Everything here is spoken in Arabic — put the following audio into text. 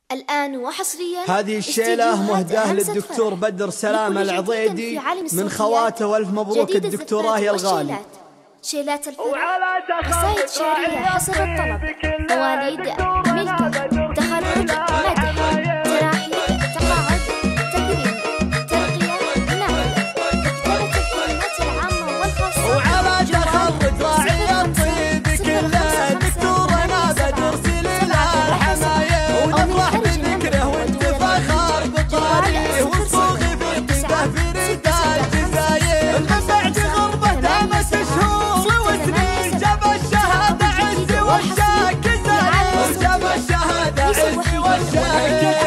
الآن وحصريا هذه الشيلة مهداة للدكتور بدر سلامة العضيدي من خواته، والف مبروك الدكتوراه يا الغالي. شيلات الفرح، قصائد شعرية حسب الطلب، مواليد، ملكة، تخرج، مدح، تراحيب، تقاعد، تكريم، ترقية، نقل، كتابة الكلمات العامة والخاصة. وعلى تخرج راعي الطيب كله دكتورنا بدر سليل الحماية، ونفرح بذكره ونتفاخر بطاريه، والصوغ في طيبه في رجال الجزاير. المسعد غربة دامت شهور وسنين، جاب الشهادة عز والشاك زاير، جاب الشهادة عز والشاك